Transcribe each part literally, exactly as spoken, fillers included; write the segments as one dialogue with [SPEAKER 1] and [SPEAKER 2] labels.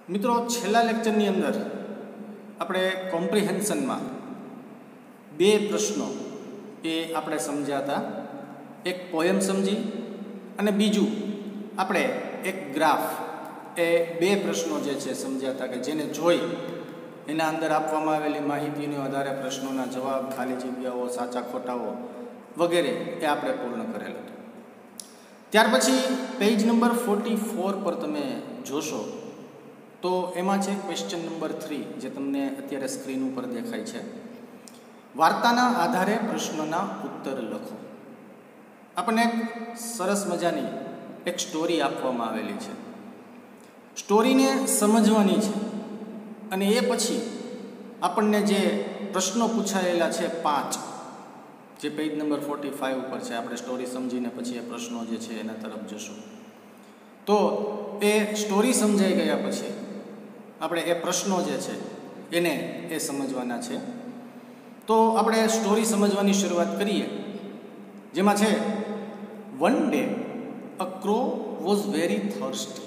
[SPEAKER 1] મિત્રો, છેલ્લા લેક્ચરની અંદર આપણે કોમ્પ્રિહેન્શનમાં બે પ્રશ્નો એ આપણે સમજ્યા હતા. એક પોયમ સમજી અને બીજું આપણે એક ગ્રાફ, એ બે પ્રશ્નો જે છે સમજ્યા હતા કે જેને જોઈ એના અંદર આપવામાં આવેલી માહિતીને આધારે પ્રશ્નોના જવાબ, ખાલી જગ્યાઓ, સાચા ખોટાઓ વગેરે એ આપણે પૂર્ણ કરેલ હતું. ત્યાર પછી પેજ નંબર ફોર્ટી ફોર પર તમે જોશો તો એમાં છે ક્વેશ્ચન નંબર થ્રી, જે તમને અત્યારે સ્ક્રીન ઉપર દેખાય છે. વાર્તાના આધારે પ્રશ્નના ઉત્તર લખો. આપણને એક સરસ મજાની એક સ્ટોરી આપવામાં આવેલી છે. સ્ટોરીને સમજવાની છે અને એ પછી આપણને જે પ્રશ્નો પૂછાયેલા છે પાંચ, જે પેજ નંબર ફોર્ટી ફાઇવ ઉપર છે, આપણે સ્ટોરી સમજીને પછી એ પ્રશ્નો જે છે એના તરફ જશું. તો એ સ્ટોરી સમજાઈ ગયા પછી આપણે એ પ્રશ્નો જે છે એને એ સમજવાના છે. તો આપણે સ્ટોરી સમજવાની શરૂઆત કરીએ, જેમાં છે one day a crow was very thirsty.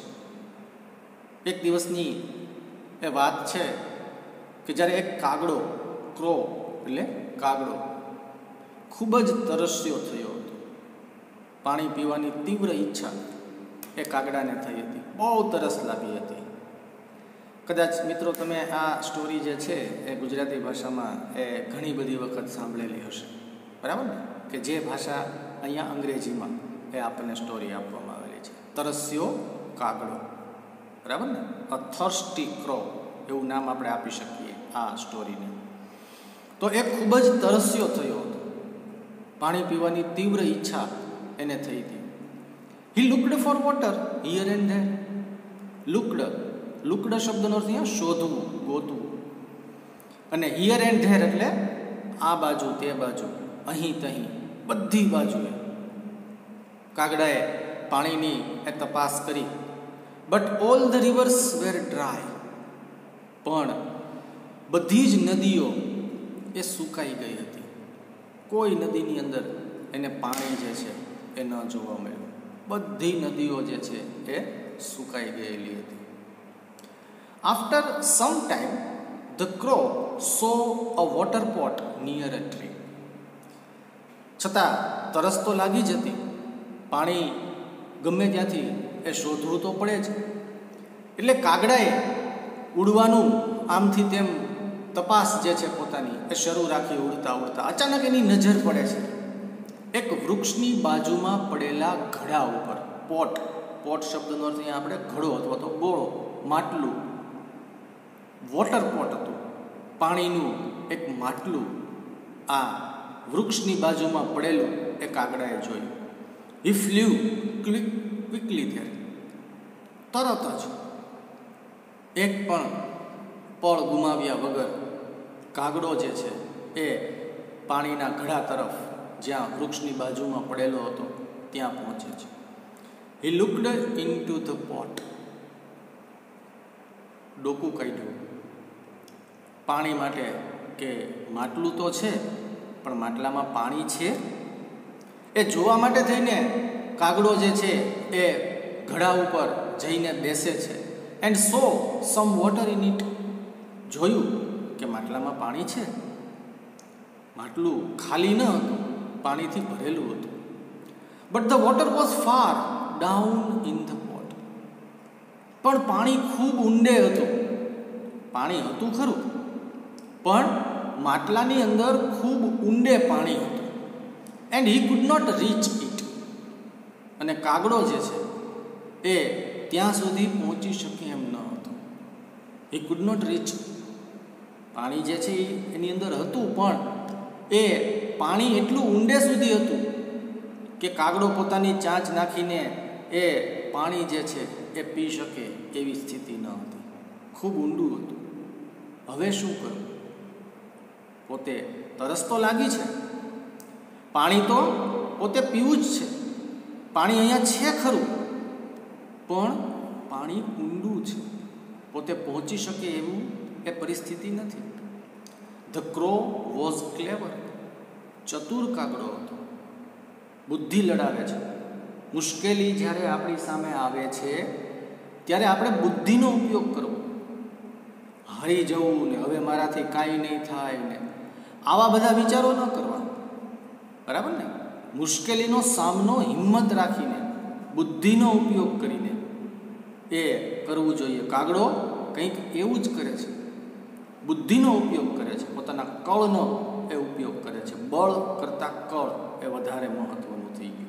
[SPEAKER 1] એક દિવસની એ વાત છે કે જ્યારે એક કાગડો, ક્રો એટલે કાગડો, ખૂબ જ તરસ્યો થયો હતો. પાણી પીવાની તીવ્ર ઈચ્છા એ કાગડાને થઈ હતી. બહુ તરસ લાગી હતી. કદાચ મિત્રો તમે આ સ્ટોરી જે છે એ ગુજરાતી ભાષામાં એ ઘણી બધી વખત સાંભળેલી હશે, બરાબર ને? કે જે ભાષા અહીંયા અંગ્રેજીમાં એ આપણને સ્ટોરી આપવામાં આવેલી છે. તરસ્યો કાગડો, બરાબર ને? અ થર્સ્ટી ક્રો એવું નામ આપણે આપી શકીએ આ સ્ટોરીને. તો એ ખૂબ જ તરસ્યો થયો હતો. પાણી પીવાની તીવ્ર ઈચ્છા એને થઈ હતી. He looked for water here and there. Looked, looked શબ્દનો અર્થ અહીંયા શોધવું, ગોતવું. અને હિયર એન્ડ ધેર એટલે આ બાજુ, તે બાજુ, અહીં તહીં, બધી બાજુએ કાગડાએ પાણીની એ તપાસ કરી. But all the rivers were dry. પણ બધી જ નદીઓ એ સુકાઈ ગઈ હતી. કોઈ નદીની અંદર એને પાણી જે છે એ ન જોવા મળ્યું. બધી નદીઓ જે છે એ સુકાઈ ગયેલી હતી. After some time the crow saw a water pot near a tree. છતાં તરસ તો લાગી જ હતી. પાણી ગમે ત્યાંથી એ શોધવું તો પડે જ. એટલે કાગડાએ ઉડવાનું આમથી તેમ તપાસ જે છે પોતાની એ શરૂ રાખી. ઉડતા ઉડતા અચાનક એની નજર પડે છે એક વૃક્ષની બાજુમાં પડેલા ઘડા ઉપર. પોટ, પોટ શબ્દનો અર્થ અહીંયા આપણે ઘડો અથવા તો ગોળો, માટલું, વોટર પોટ હતું, પાણીનું એક માટલું આ વૃક્ષની બાજુમાં પડેલું એ કાગડાએ જોયું. He flew quick quickly there. તરત જ એક પણ પળ ગુમાવ્યા વગર કાગડો જે છે એ પાણીના ઘડા તરફ, જ્યાં વૃક્ષની બાજુમાં પડેલો હતો, ત્યાં પહોંચે છે. He looked into the pot. ડોકું કાઢ્યું પાણી માટે કે માટલું તો છે પણ માટલામાં પાણી છે એ જોવા માટે થઈને કાગડો જે છે એ ઘડા ઉપર જઈને બેસે છે. And saw some water in it. જોયું કે માટલામાં પાણી છે. માટલું ખાલી ન હતું, પાણીથી ભરેલું હતું. But the water was far down in the pot. પણ પાણી ખૂબ ઊંડે હતું. પાણી હતું ખરું, પણ માટલાની અંદર ખૂબ ઊંડે પાણી હતું. And he could not reach it. અને કાગડો જે છે એ ત્યાં સુધી પહોંચી શકે એમ ન હતો. He could not reach. પાણી જે છે એની અંદર હતું, પણ એ પાણી એટલું ઊંડે સુધી હતું કે કાગડો પોતાની ચાંચ નાખીને એ પાણી જે છે એ પી શકે એવી સ્થિતિ ન હતી. ખૂબ ઊંડું હતું. હવે શું કરવું? પોતે તરસ તો લાગી છે, પાણી તો પોતે પીવું જ છે. પાણી અહીંયા છે ખરું, પણ પાણી ઊંડું છે. પોતે પહોંચી શકે એવું એ પરિસ્થિતિ નથી. The crow was clever. ચતુર કાગડો હતો. બુદ્ધિ લડાવે છે. મુશ્કેલી જ્યારે આપણી સામે આવે છે ત્યારે આપણે બુદ્ધિનો ઉપયોગ કરવો. હારી જવું ને હવે મારાથી કાંઈ નહીં થાય ને આવા બધા વિચારો ન કરવા, બરાબર ને? મુશ્કેલીનો સામનો હિંમત રાખીને, બુદ્ધિનો ઉપયોગ કરીને એ કરવું જોઈએ. કાગડો કંઈક એવું જ કરે છે, બુદ્ધિનો ઉપયોગ કરે છે, પોતાના કળનો એ ઉપયોગ કરે છે. બળ કરતાં કળ એ વધારે મહત્વનું થઈ ગયું.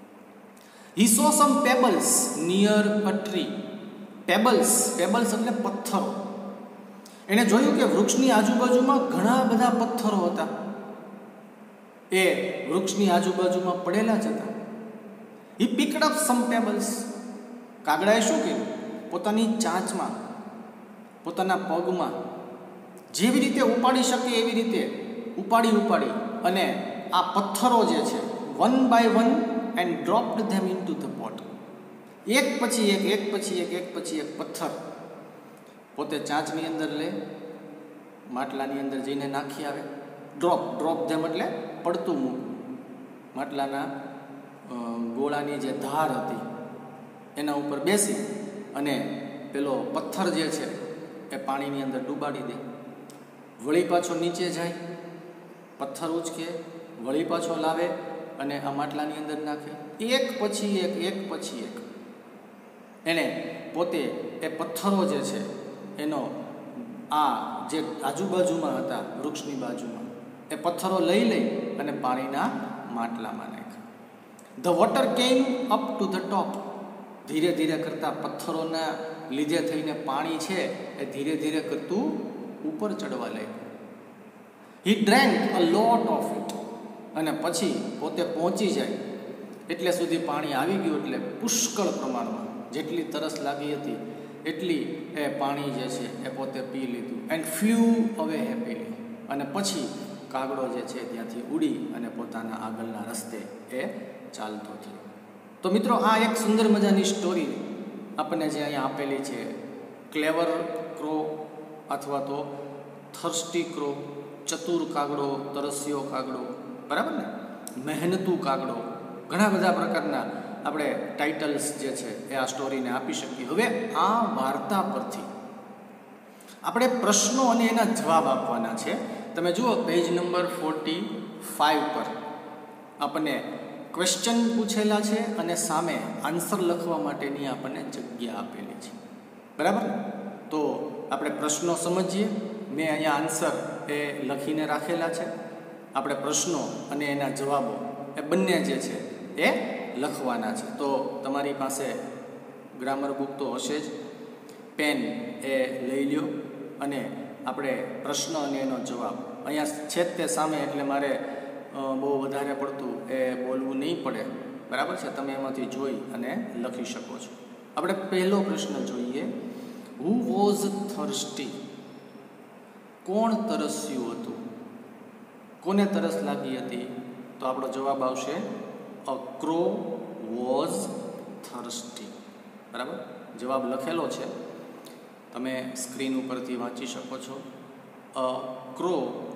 [SPEAKER 1] He saw some pebbles near a tree. Pebbles pebbles એટલે પથ્થરો. એણે જોયું કે વૃક્ષની આજુબાજુમાં ઘણા બધા પથ્થરો હતા, એ વૃક્ષની આજુબાજુમાં પડેલા જ હતા. He picked up some pebbles. કાગડાએ શું કર્યું? પોતાની ચાંચમાં, પોતાના પગમાં જેવી રીતે ઉપાડી શકે એવી રીતે ઉપાડી ઉપાડી અને આ પથ્થરો જે છે one by one and dropped them into the pot. એક પછી એક એક પછી એક એક પછી એક પથ્થર પોતે ચાંચની અંદર લે, માટલાની અંદર જઈને નાખી આવે. ડ્રોપ ડ્રોપ ધેમ એટલે પડતું મૂકવું. માટલાના ગોળાની જે ધાર હતી એના ઉપર બેસી અને પેલો પથ્થર જે છે એ પાણીની અંદર ડૂબાડી દે. વળી પાછો નીચે જાય, પથ્થર ઉચકે, વળી પાછો લાવે અને આ માટલાની અંદર નાખે. એક પછી એક એક પછી એક એણે પોતે એ પથ્થરો જે છે એનો આ જે આજુબાજુમાં હતા વૃક્ષની બાજુમાં એ પથ્થરો લઈ લઈ અને પાણીના માટલામાં નાખ્યા. The water came up to the top. ધીરે ધીરે કરતાં પથ્થરોના લીધે થઈને પાણી છે એ ધીરે ધીરે કરતું ઉપર ચડવા લાગ્યું. He drank a lot of it. અને પછી પોતે પહોંચી જાય એટલે સુધી પાણી આવી ગયું, એટલે પુષ્કળ પ્રમાણમાં જેટલી તરસ લાગી હતી એટલી એ પાણી જે છે એ પોતે પી લીધું. And flew away happily. અને પછી કાગડો જે છે ત્યાંથી ઉડી અને પોતાના આગળના રસ્તે એ ચાલતો થયો. તો મિત્રો, આ એક સુંદર મજાની સ્ટોરી આપણને જે અહીંયા આપેલી છે, ક્લેવર ક્રો અથવા તો થર્સ્ટી ક્રો, ચતુર કાગડો, તરસ્યો કાગડો, બરાબર ને, મહેનતુ કાગડો, ઘણા બધા પ્રકારના આપણે ટાઇટલ્સ જે છે એ આ સ્ટોરીને આપી શકીએ. હવે આ વાર્તા પરથી આપણે પ્રશ્નો અને એના જવાબ આપવાના છે. તમે જુઓ પેજ નંબર ફોર્ટી ફાઇવ પર આપણને ક્વેશ્ચન પૂછેલા છે અને સામે આન્સર લખવા માટેની આપણને જગ્યા આપેલી છે, બરાબર. તો આપણે પ્રશ્નો સમજીએ. મેં અહીંયા આન્સર એ લખીને રાખેલા છે. આપણે પ્રશ્નો અને એના જવાબો એ બંને જે છે એ લખવાના છે. તો તમારી પાસે ગ્રામર બુક તો હશે જ, પેન એ લઈ લ્યો અને આપણે પ્રશ્ન અને એનો જવાબ અહીંયા છે જ તે સામે, એટલે મારે બહુ વધારે પડતું એ બોલવું નહીં પડે, બરાબર છે. તમે એમાંથી જોઈ અને લખી શકો છો. આપણે પહેલો પ્રશ્ન જોઈએ. Who was thirsty. કોણ તરસ્યું હતું? કોને તરસ લાગી હતી? તો આપણો જવાબ આવશે અ ક્રો વોઝ થર્સ્ટી, બરાબર. જવાબ લખેલો છે, તમે સ્ક્રીન ઉપરથી વાંચી શકો છો. A crow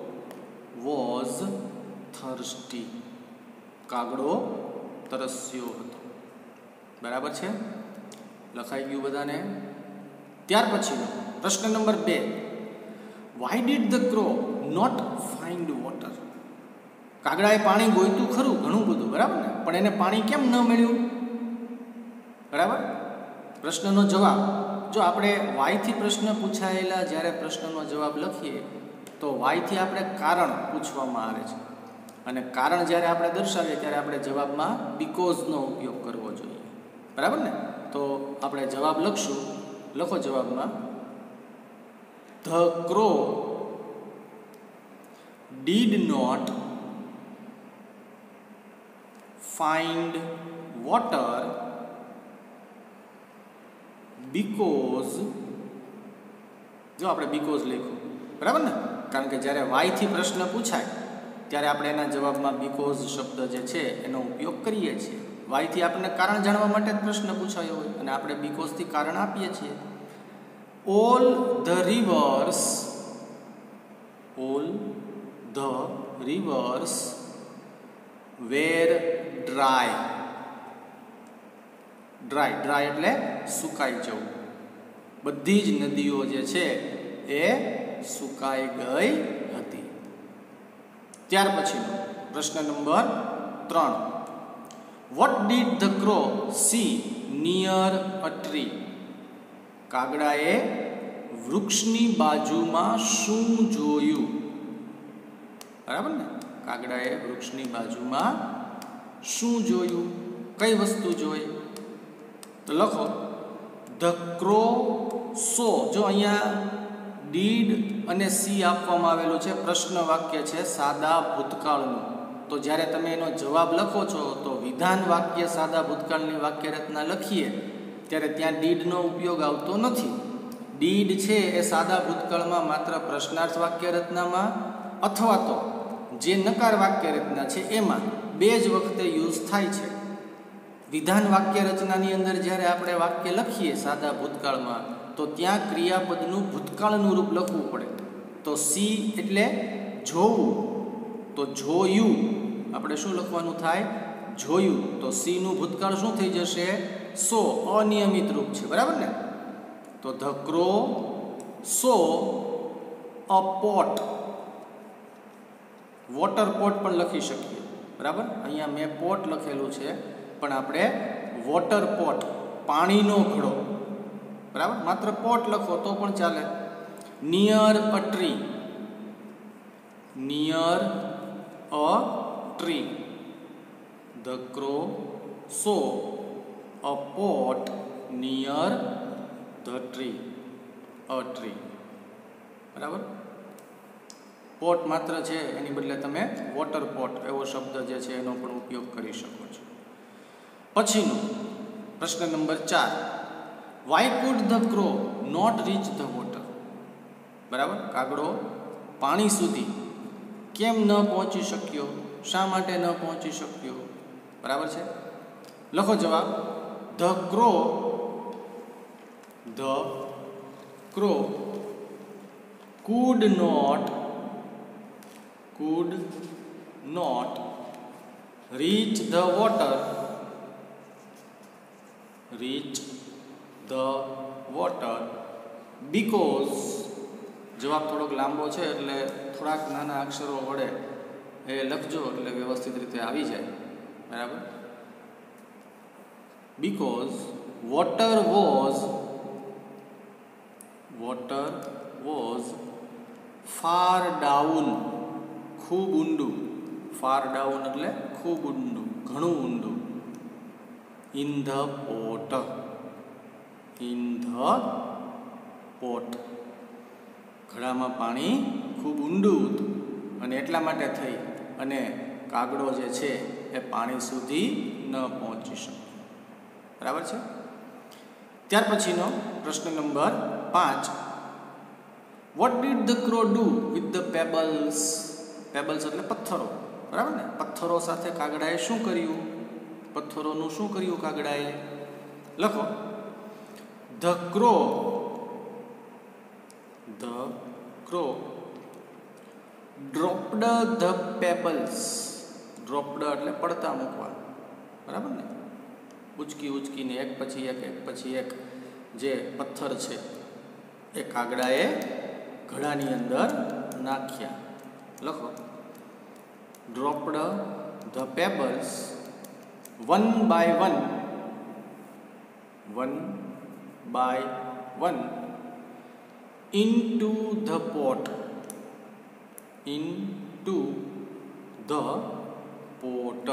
[SPEAKER 1] was thirsty. કાગડો તરસ્યો હતો, બરાબર છે. લખાઈ ગયું બધાને? ત્યાર પછીનો પ્રશ્ન નંબર બે. Why did the crow not find water. કાગડાએ પાણી ગોઈતું ખરું ઘણું બધું, બરાબર ને, પણ એને પાણી કેમ ન મળ્યું? બરાબર. પ્રશ્નનો જવાબ, જો આપણે વાયથી પ્રશ્ન પૂછાયેલા જ્યારે પ્રશ્નનો જવાબ લખીએ તો વાયથી આપણે કારણ પૂછવામાં આવે છે, અને કારણ જ્યારે આપણે દર્શાવીએ ત્યારે આપણે જવાબમાં બીકોઝનો ઉપયોગ કરવો જોઈએ, બરાબર ને. તો આપણે જવાબ લખશું. લખો જવાબમાં. The crow did not find water because. જો આપણે બીકોઝ લખ્યું, બરાબર ને, કારણ કે જ્યારે વાયથી પ્રશ્ન પૂછાય ત્યારે આપણે એના જવાબમાં બીકોઝ શબ્દ જે છે એનો ઉપયોગ કરીએ છીએ. વાયથી આપણને કારણ જાણવા માટે જ પ્રશ્ન પૂછાયો હોય અને આપણે બીકોઝથી કારણ આપીએ છીએ. All the rivers all the rivers were dry. Dry dry એટલે સુકાઈ જવું. બધી જ નદીઓ જે છે એ સુકાઈ ગઈ હતી. ત્યાર પછીનો પ્રશ્ન નંબર ત્રણ. What did the crow see near a tree? કાગડાએ વૃક્ષની બાજુમાં શું જોયું? બરાબર ને, કાગડાએ વૃક્ષની બાજુમાં શું જોયું? કઈ વસ્તુ જોઈ? તો લખો ધ ક્રો સો. જો અહીંયા ડીડ અને સી આપવામાં આવેલું છે, પ્રશ્ન વાક્ય છે સાદા ભૂતકાળનું. તો જ્યારે તમે એનો જવાબ લખો છો તો વિધાન વાક્ય સાદા ભૂતકાળની વાક્ય રચના લખીએ ત્યારે ત્યાં ડીડનો ઉપયોગ આવતો નથી. ડીડ છે એ સાદા ભૂતકાળમાં માત્ર પ્રશ્નાર્થ વાક્ય રચનામાં અથવા તો જે નકાર વાક્ય રચના છે એમાં બે જ વખતે યુઝ થાય છે. વિધાન વાક્ય રચનાની અંદર જ્યારે આપણે વાક્ય લખીએ સાદા ભૂતકાળમાં તો ત્યાં ક્રિયાપદનું ભૂતકાળનું રૂપ લખવું પડે. તો સી એટલે જોવું, તો જોયું આપણે શું લખવાનું થાય? જોયું. તો સીનું ભૂતકાળ શું થઈ જશે? સો. અનિયમિત રૂપ છે, બરાબર ને? તો the crow saw a pot. Water pot પણ લખી શકીએ, બરાબર? અહીંયા મેં પોટ લખેલું છે પણ આપણે વોટર પોટ, પાણીનો ઘડો, બરાબર? માત્ર પોટ લખો તો પણ ચાલે. Near a tree. Near a tree. The crow saw a pot near the tree. A tree, બરાબર? પોટ માત્ર છે એની બદલે તમે વોટર પોટ એવો શબ્દ જે છે એનો પણ ઉપયોગ કરી શકો છો. પછીનો પ્રશ્ન નંબર ચાર. Why could the crow not reach the water? બરાબર, કાગડો પાણી સુધી કેમ ન પહોંચી શક્યો? શા માટે ન પહોંચી શક્યો? બરાબર છે. લખો જવાબ. The crow the crow could not could not reach the water reach the water because. જવાબ થોડોક લાંબો છે એટલે થોડાક નાના અક્ષરો વડે એ લખજો એટલે વ્યવસ્થિત રીતે આવી જાય, બરાબર? because water was water was far down. ખૂબ ઊંડું. ફાર ડાઉન એટલે ખૂબ ઊંડું, ઘણું ઊંડું. In the pot. In the pot. ઘડામાં પાણી ખૂબ ઊંડું હતું અને એટલા માટે થઈ અને કાગડો જે છે એ પાણી સુધી ન પહોંચી શક્યો, બરાબર છે? ત્યાર પછીનો પ્રશ્ન નંબર પાંચ. What did the crow do with the pebbles? Pebbles એટલે પથ્થરો, બરાબર ને? પથ્થરો સાથે કાગડાએ શું કર્યું? પથ્થરોનું શું કર્યું કાગડાએ? લખો the crow the crow dropped the pebbles. Dropped એટલે પડતા મૂકવા, બરાબર ને? ઉચકી ઉચકીને એક પછી એક એક પછી એક જે પથ્થર છે એ કાગડાએ ઘડાની અંદર નાખ્યા. લખો dropped the pebbles one by one one by one into the pot into the pot.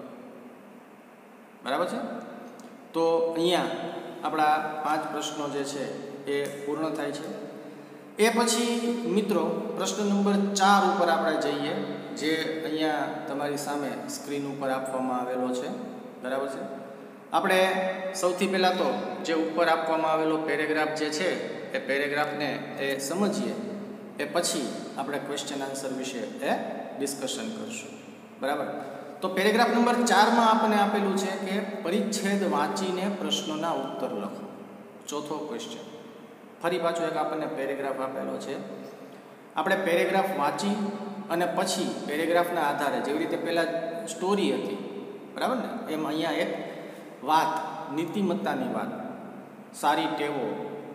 [SPEAKER 1] બરાબર છે? તો અહીંયા આપણા પાંચ પ્રશ્નો જે છે એ પૂર્ણ થાય છે. એ પછી મિત્રો પ્રશ્ન નંબર ચાર ઉપર આપણે જઈએ, જે અહીંયા તમારી સામે સ્ક્રીન ઉપર આપવામાં આવેલો છે, બરાબર છે? આપણે સૌથી પહેલાં તો જે ઉપર આપવામાં આવેલો પેરેગ્રાફ જે છે એ પેરેગ્રાફને એ સમજીએ, એ પછી આપણે ક્વેશ્ચન આન્સર વિશે એ ડિસ્કશન કરશું, બરાબર? તો પેરેગ્રાફ નંબર ચારમાં આપણને આપેલું છે કે પરિચ્છેદ વાંચીને પ્રશ્નોના ઉત્તર લખો. ચોથો ક્વેશ્ચન. ફરી પાછો એક આપણને પેરેગ્રાફ આપેલો છે. આપણે પેરેગ્રાફ વાંચી અને પછી પેરેગ્રાફના આધારે, જેવી રીતે પહેલાં સ્ટોરી હતી, બરાબર ને, એમ અહીંયા એક વાત, નીતિમત્તાની વાત, સારી ટેવો,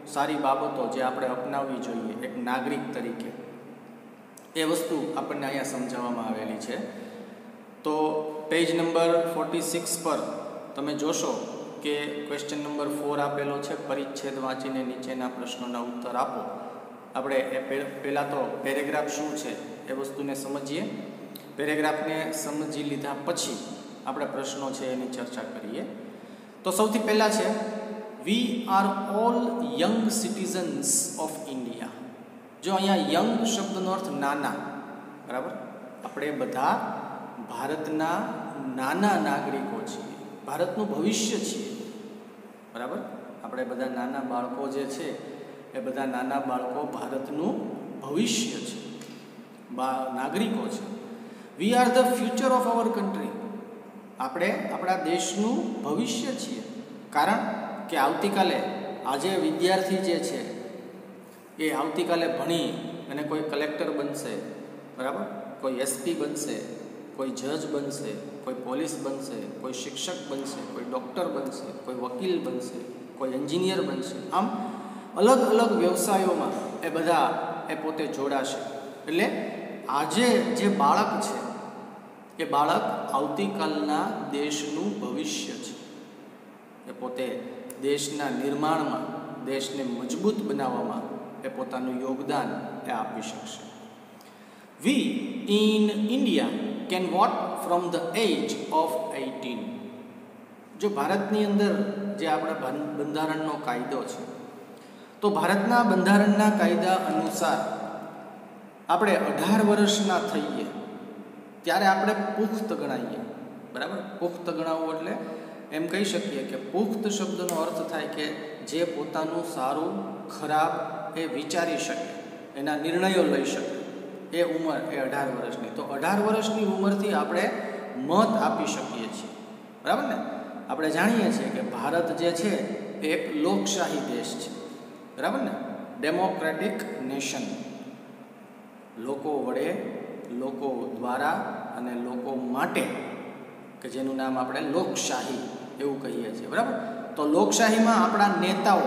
[SPEAKER 1] સારી બાબતો જે આપણે અપનાવવી જોઈએ એક નાગરિક તરીકે, એ વસ્તુ આપણને અહીંયા સમજાવવામાં આવેલી છે. તો પેજ નંબર ફોર્ટી સિક્સ પર તમે જોશો કે ક્વેશ્ચન નંબર ફોર આપેલો છે, પરિચ્છેદ વાંચીને નીચેના પ્રશ્નોના ઉત્તર આપો. આપણે એ પહેલાં તો પેરેગ્રાફ શું છે એ વસ્તુને સમજીએ. પેરેગ્રાફને સમજી લીધા પછી આપણે પ્રશ્નો છે એની ચર્ચા કરીએ. તો સૌથી પહેલાં છે we are all young citizens of India. જો અહીંયા યંગ શબ્દનો અર્થ નાના, બરાબર. આપણે બધા ભારતના નાના નાગરિકો છીએ, ભારતનું ભવિષ્ય છીએ, બરાબર. આપણે બધા નાના બાળકો જે છે એ બધા નાના બાળકો ભારતનું ભવિષ્ય છે, બા નાગરિકો છે. We are the future of our country. આપણે આપણા દેશનું ભવિષ્ય છીએ, કારણ કે આવતીકાલે આજે વિદ્યાર્થી જે છે એ આવતીકાલે ભણી અને કોઈ કલેક્ટર બનશે, બરાબર, કોઈ એસપી બનશે, કોઈ જજ બનશે, કોઈ પોલીસ બનશે, કોઈ શિક્ષક બનશે, કોઈ ડૉક્ટર બનશે, કોઈ વકીલ બનશે, કોઈ એન્જિનિયર બનશે. આમ અલગ અલગ વ્યવસાયોમાં એ બધા એ પોતે જોડાશે. એટલે આજે જે બાળક છે એ બાળક આવતીકાલના દેશનું ભવિષ્ય છે. એ પોતે દેશના નિર્માણમાં, દેશને મજબૂત બનાવવામાં એ પોતાનું યોગદાન એ આપી શકશે. We in India can vote from the age of eighteen. જો ભારતની અંદર જે આપણા બંધારણનો કાયદો છે, તો ભારતના બંધારણના કાયદા અનુસાર આપણે અઢાર વર્ષના થઈએ ત્યારે આપણે પુખ્ત ગણાઈએ, બરાબર. પુખ્ત ગણાવવું એટલે એમ કહી શકીએ કે પુખ્ત શબ્દનો અર્થ થાય કે જે પોતાનું સારું ખરાબ એ વિચારી શકે, એના નિર્ણયો લઈ શકે, એ ઉંમર એ અઢાર વર્ષની. તો અઢાર વર્ષની ઉંમરથી આપણે મત આપી શકીએ છીએ, બરાબર ને. આપણે જાણીએ છીએ કે ભારત જે છે એ એક લોકશાહી દેશ છે, બરાબર ને. Democratic nation. લોકો વડે, લોકો દ્વારા અને લોકો માટે, કે જેનું નામ આપણે લોકશાહી એવું કહીએ છીએ, બરાબર. તો લોકશાહીમાં આપણા નેતાઓ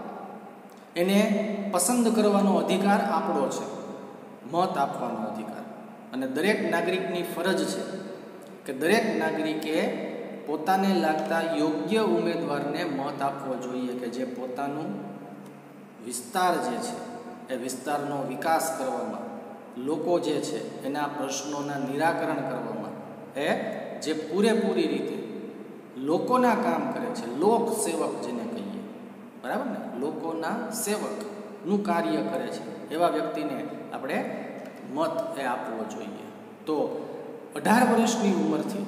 [SPEAKER 1] એને પસંદ કરવાનો અધિકાર આપણો છે, મત આપવાનો અધિકાર. અને દરેક નાગરિકની ફરજ છે કે દરેક નાગરિકે પોતાને લાગતા યોગ્ય ઉમેદવારને મત આપવો જોઈએ કે જે પોતાનું વિસ્તાર જે છે એ વિસ્તારનો વિકાસ કરવામાં, લોકો જે છે એના પ્રશ્નોના નિરાકરણ કરવામાં એ જે પૂરેપૂરી રીતે લોકોના કામ કરે છે, લોક સેવક જેને કહીએ, બરાબર ને, લોકોના સેવકનું કાર્ય કરે છે, એવા વ્યક્તિને આપણે મત એ આપવો જોઈએ. તો અઢાર વર્ષની ઉંમરથી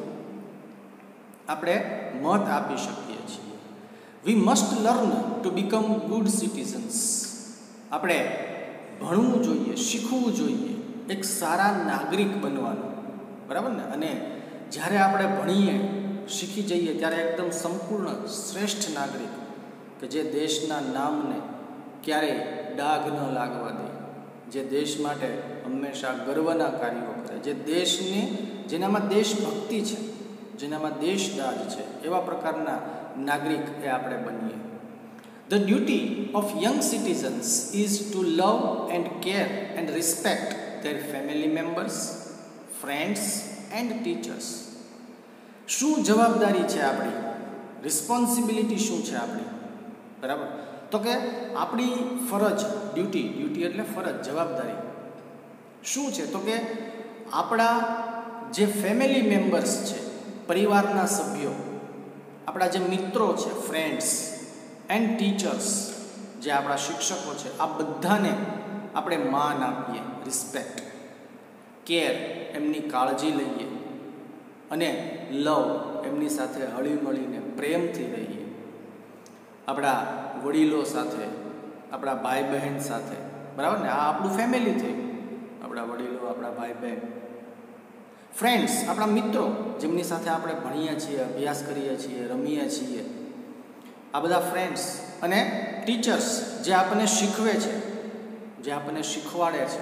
[SPEAKER 1] આપણે મત આપી શકીએ છીએ. We must learn to become good citizens. આપણે ભણવું જોઈએ, શીખવું જોઈએ, એક સારા નાગરિક બનવાનું, બરાબર ને. અને જ્યારે આપણે ભણીએ, શીખી જઈએ ત્યારે એકદમ સંપૂર્ણ શ્રેષ્ઠ નાગરિક કે જે દેશના નામને ક્યારેય ડાઘ ન લાગવા દે, જે દેશ માટે હંમેશા ગર્વના કાર્યો કરે, જે દેશને, જેનામાં દેશભક્તિ છે, જેનામાં દેશદાજ છે, એવા પ્રકારના નાગરિક એ આપણે બનીએ. The duty of young citizens is to love and care and respect their family members, friends and teachers. શું જવાબદારી છે આપણી, રિસ્પોન્સિબિલિટી શું છે આપણી, બરાબર. તો કે આપણી ફરજ, ડ્યુટી, ડ્યુટી એટલે ફરજ, જવાબદારી શું છે? તો કે આપણા જે ફેમિલી મેમ્બર્સ છે, પરિવારના સભ્યો, આપણા જે મિત્રો છે, ફ્રેન્ડ્સ એન્ડ ટીચર્સ, જે આપણા શિક્ષકો છે, આ બધાને આપણે માન આપીએ, રિસ્પેક્ટ, કેર, એમની કાળજી લઈએ, અને લવ, એમની સાથે હળીમળીને પ્રેમથી રહીએ. આપણા વડીલો સાથે, આપણા ભાઈ બહેન સાથે, બરાબર ને. આ આપણું ફેમિલી થયું, આપણા વડીલો, આપણા ભાઈ બહેન. ફ્રેન્ડ્સ, આપણા મિત્રો, જેમની સાથે આપણે ભણીએ છીએ, અભ્યાસ કરીએ છીએ, રમીએ છીએ, આ બધા ફ્રેન્ડ્સ. અને ટીચર્સ, જે આપણને શીખવે છે, જે આપણને શીખવાડે છે,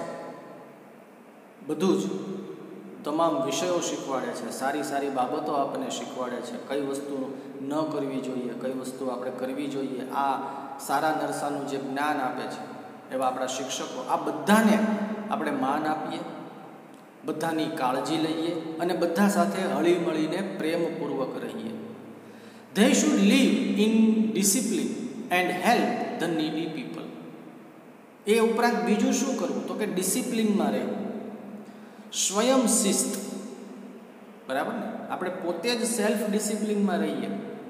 [SPEAKER 1] બધું જ, તમામ વિષયો શીખવાડે છે, સારી સારી બાબતો આપણને શીખવાડે છે, કઈ વસ્તુ ન કરવી જોઈએ, કઈ વસ્તુ આપણે કરવી જોઈએ. આ સારા નરસાનું જે જ્ઞાન આપે છે એવા આપણા શિક્ષકો, આ બધાને આપણે માન આપીએ, બધાની કાળજી લઈએ અને બધા સાથે હળી મળીને પ્રેમપૂર્વક રહીએ. They should live in discipline and help the needy people. એ ઉપરાંત બીજું શું કરવું? તો કે ડિસિપ્લિનમાં રહેવું, સ્વયં શિસ્ત. બરાબર ને? આપણે પોતે જ સેલ્ફ ડિસિપ્લિનમાં રહીએ.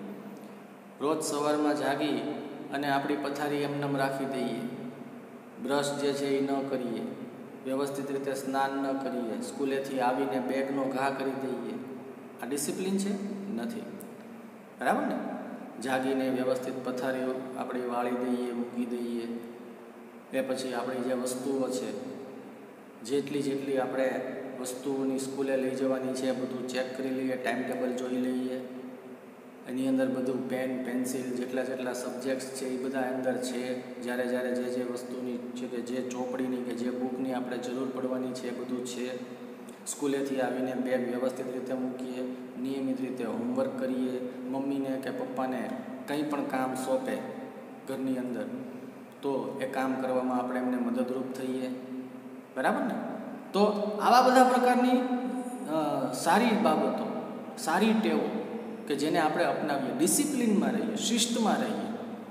[SPEAKER 1] રોજ સવારમાં જાગી અને આપણી પથારી એમનેમ રાખી દઈએ, બ્રશ જે છે એ ન કરીએ, વ્યવસ્થિત રીતે સ્નાન ન કરીએ, સ્કૂલેથી આવીને બેગનો ઘા કરી દઈએ, આ ડિસિપ્લિન છે? નથી. બરાબર ને? જાગીને વ્યવસ્થિત પથારી આપણે વાળી દઈએ, મૂકી દઈએ, એ પછી આપણી જે વસ્તુઓ છે, જેટલી જેટલી આપણે વસ્તુઓની સ્કૂલે લઈ જવાની છે બધું ચેક કરી લઈએ, ટાઈમ ટેબલ જોઈ લઈએ, એની અંદર બધું પેન, પેન્સિલ, જેટલા જેટલા સબ્જેક્ટ્સ છે એ બધા અંદર છે. જ્યારે જ્યારે જે જે વસ્તુની છે કે જે ચોપડીની કે જે બુકની આપણે જરૂર પડવાની છે એ બધું છે. સ્કૂલેથી આવીને બેગ વ્યવસ્થિત રીતે મૂકીએ, નિયમિત રીતે હોમવર્ક કરીએ, મમ્મીને કે પપ્પાને કંઈ પણ કામ સોંપે ઘરની અંદર તો એ કામ કરવામાં આપણે એમને મદદરૂપ થઈએ. બરાબર ને? તો આવા બધા પ્રકારની સારી બાબતો, સારી ટેવો કે જેને આપણે અપનાવીએ, ડિસિપ્લિનમાં રહીએ, શિસ્તમાં રહીએ,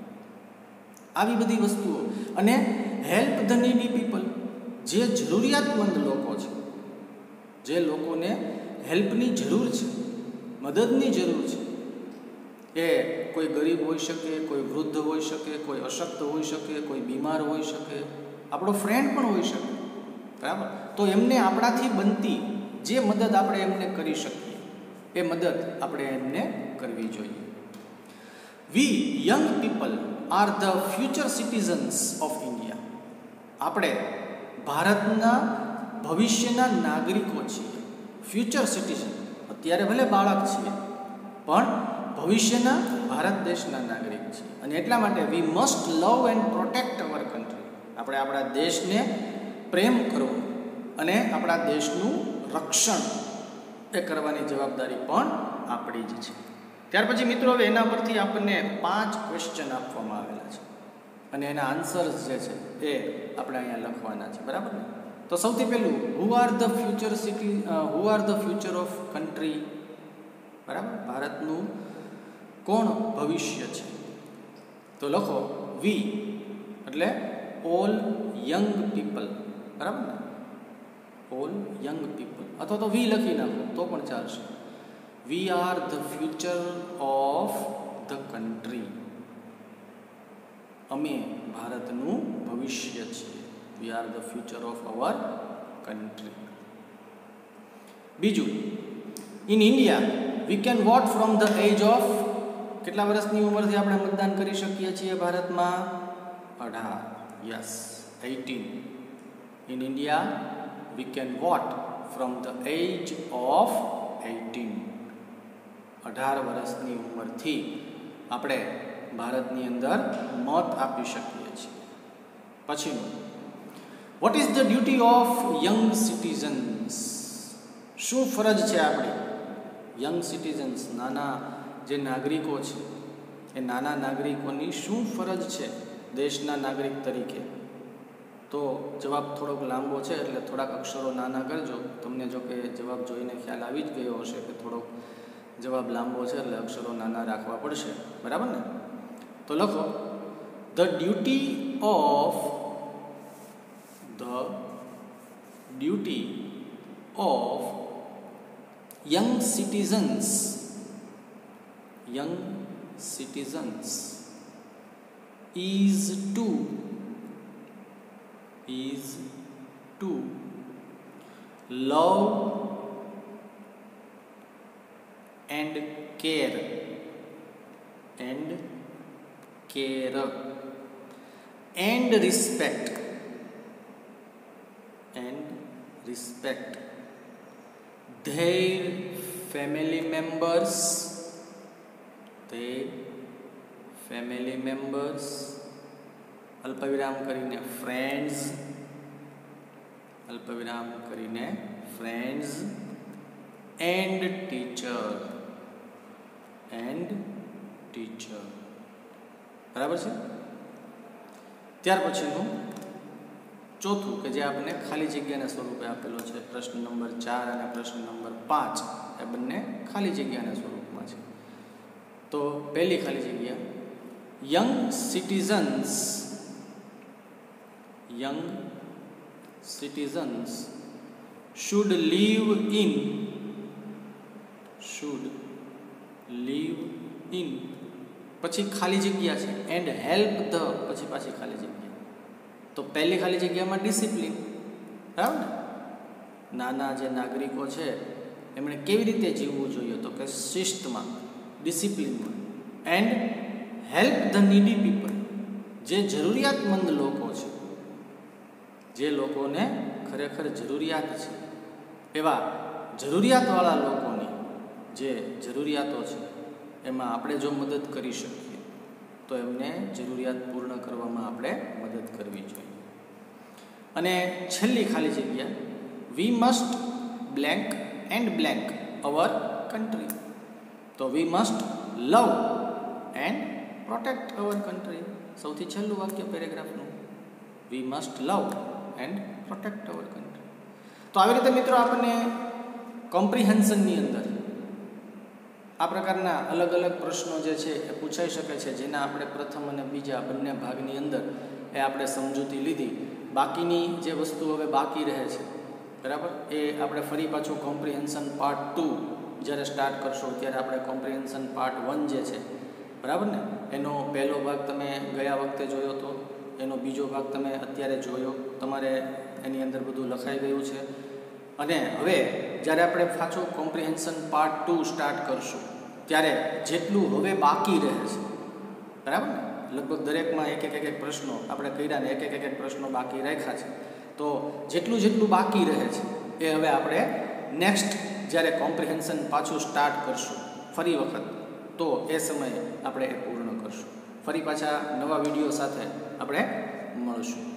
[SPEAKER 1] આવી બધી વસ્તુઓ. અને હેલ્પ ધ નીડી પીપલ, જે જરૂરિયાતમંદ લોકો છે, જે લોકોને હેલ્પની જરૂર છે, મદદની જરૂર છે, એ કોઈ ગરીબ હોઈ શકે, કોઈ વૃદ્ધ હોઈ શકે, કોઈ અશક્ત હોઈ શકે, કોઈ બીમાર હોઈ શકે, આપણો ફ્રેન્ડ પણ હોઈ શકે. બરાબર? તો એમને આપણાથી બનતી જે મદદ આપણે એમને કરી શકીએ એ મદદ આપણે એમને કરવી જોઈએ. We young people are the future citizens of India. આપણે ભારતના ભવિષ્યના નાગરિકો છીએ. ફ્યુચર સિટીઝન, અત્યારે ભલે બાળક છીએ પણ ભવિષ્યના ભારત દેશના નાગરિક છીએ. અને એટલા માટે we must love and protect our country. આપણે આપણા દેશને પ્રેમ કરવો અને આપણા દેશનું રક્ષણ એ કરવાની જવાબદારી પણ આપણી જ છે. ત્યાર પછી મિત્રો હવે એના પરથી આપણને પાંચ ક્વેશ્ચન આપવામાં આવેલા છે અને એના આન્સર્સ જે છે એ આપણે અહીંયા લખવાના છે. બરાબર ને? તો સૌથી પહેલું, who are the future city who are the future of country. બરાબર? ભારતનું કોણ ભવિષ્ય છે? તો લખો વી એટલે ઓલ યંગ પીપલ. બરાબર ને? ઓલ યંગ પીપલ, અથવા તો વી લખી નાખો તો પણ ચાલશે. We are the future of the country. અમે ભારતનું ભવિષ્ય છીએ. We are the future of our country. બીજું, in India we can vote from the age of. કેટલા વર્ષની ઉંમરથી આપણે મતદાન કરી શકીએ છીએ ભારતમાં? અઢાર. Yes, eighteen. In India we can vote from the age of eighteen. અઢાર વર્ષની ઉંમરથી આપણે ભારતની અંદર મત આપી શકીએ છીએ. પછીનું, what is the duty of young citizens. શું ફરજ છે આપણી યંગ સિટીઝન્સ, નાના જે નાગરિકો છે એ નાના નાગરિકોની શું ફરજ છે દેશના નાગરિક તરીકે? તો જવાબ થોડોક લાંબો છે એટલે થોડાક અક્ષરો નાના કરજો. તમને જો કે જવાબ જોઈને ખ્યાલ આવી જ ગયો હશે કે થોડોક જવાબ લાંબો છે એટલે અક્ષરો નાના રાખવા પડશે. બરાબર ને? તો લખો the duty of the duty of young citizens young citizens is to is to love and care and care and respect and respect their family members their family members અલ્પવિરામ કરીને ફ્રેન્ડ્સ અલ્પવિરામ કરીને friends and teacher and teacher. બરાબર છે? ત્યાર પછીનું ચોથું કે જે આપણને ખાલી જગ્યાના સ્વરૂપે આપેલો છે, પ્રશ્ન નંબર ચાર અને પ્રશ્ન નંબર પાંચ એ બંને ખાલી જગ્યાના સ્વરૂપમાં છે. તો પહેલી ખાલી જગ્યા, young citizens young citizens should live in should live in પછી ખાલી જગ્યા છે એન્ડ હેલ્પ ધ પછી પાછી ખાલી જગ્યા. તો પહેલી ખાલી જગ્યામાં ડિસિપ્લિન, બરાબર ને, નાના જે નાગરિકો છે એમણે કેવી રીતે જીવવું જોઈએ, તો કે શિસ્તમાં, ડિસિપ્લિનમાં. And help the needy people, જે જરૂરિયાતમંદ લોકો છે, જે લોકોને ખરેખર જરૂરિયાત છે, એવા જરૂરિયાતવાળા લોકોની જે જરૂરિયાતો છે એમાં આપણે જો મદદ કરી શકીએ તો એમને જરૂરિયાત પૂર્ણ કરવામાં આપણે મદદ કરવી જોઈએ. અને છેલ્લી ખાલી જગ્યા, we must blank and blank our country. તો we must love and protect our country. સૌથી છેલ્લું વાક્ય પેરેગ્રાફનું, we must love and protect our country. તો આવી રીતે મિત્રો આપણને કોમ્પ્રિહેન્શનની અંદર આ પ્રકારના અલગ અલગ પ્રશ્નો જે છે એ પૂછાઈ શકે છે, જેના આપણે પ્રથમ અને બીજા બંને ભાગની અંદર એ આપણે સમજૂતી લીધી. બાકીની જે વસ્તુ હવે બાકી રહે છે, બરાબર, એ આપણે ફરી પાછું કોમ્પ્રિહેન્શન પાર્ટ ટુ જ્યારે સ્ટાર્ટ કરશો ત્યારે આપણે કોમ્પ્રિહેન્શન પાર્ટ વન જે છે, બરાબર ને, એનો પહેલો ભાગ તમે ગયા વખતે જોયો હતો, એનો બીજો ભાગ તમે અત્યારે જોયો, તમારે એની અંદર બધું લખાઈ ગયું છે. અને હવે જ્યારે આપણે પાછું કોમ્પ્રિહેન્શન પાર્ટ ટુ સ્ટાર્ટ કરશું ત્યારે જેટલું હવે બાકી રહે છે, બરાબર ને, લગભગ દરેકમાં એક એક એક પ્રશ્નો આપણે કર્યા ને એક એક એક પ્રશ્નો બાકી રાખ્યા છે. તો જેટલું જેટલું બાકી રહે છે એ હવે આપણે નેક્સ્ટ જ્યારે કોમ્પ્રિહેન્શન પાછું સ્ટાર્ટ કરશું ફરી વખત, તો એ સમયે આપણે એ પૂર્ણ કરશું. ફરી પાછા નવા વિડીયો સાથે આપણે મળશું.